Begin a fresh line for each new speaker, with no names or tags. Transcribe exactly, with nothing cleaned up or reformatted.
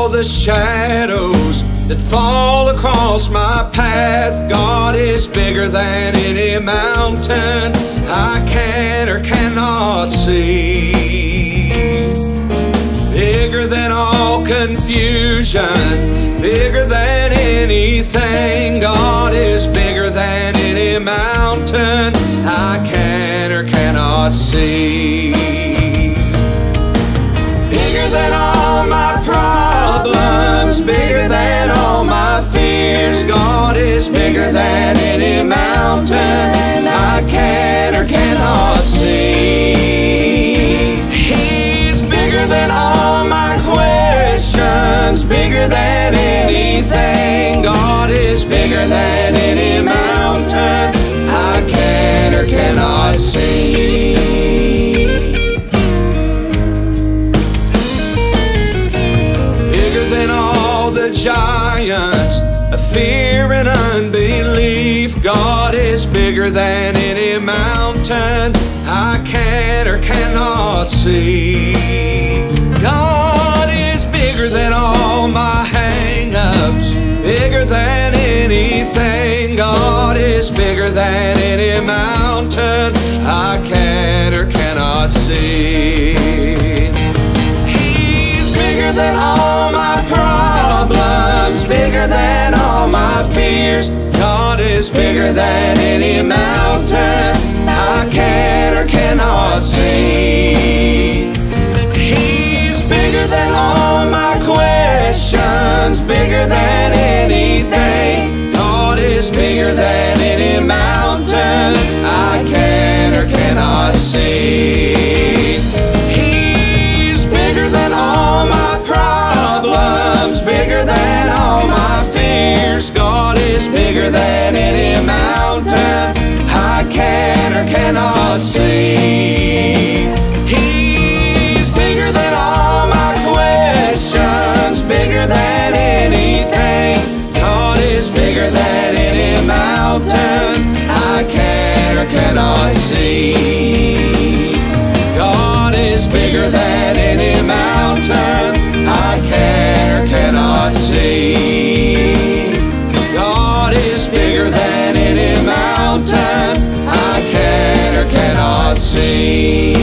all the shadows that fall across my path, God is bigger than any mountain I can or cannot see. Bigger than all confusion, bigger than anything, God is bigger than any mountain I can or cannot see. Bigger than all my problems, bigger than all my fears, God is bigger than any mountain I can or cannot see. He's bigger than all my questions, bigger than anything, God is bigger than any mountain I can or cannot see. Giants of fear and unbelief, God is bigger than any mountain I can or cannot see. God is bigger than all my hang-ups, bigger than anything, God is bigger than any mountain I can or cannot see. He's bigger than all my problems, bigger than all my fears, God is bigger than any mountain I can or cannot see. He's bigger than all my questions, bigger than anything, God is bigger than any mountain I can or cannot see. He's bigger than all my problems, bigger than all my fears, God is bigger than any mountain I can or cannot see. He's bigger than all my questions, bigger than anything, God is bigger than any mountain I can or cannot see. God is bigger than any mountain I can or cannot see. God is bigger than any mountain I can or cannot see.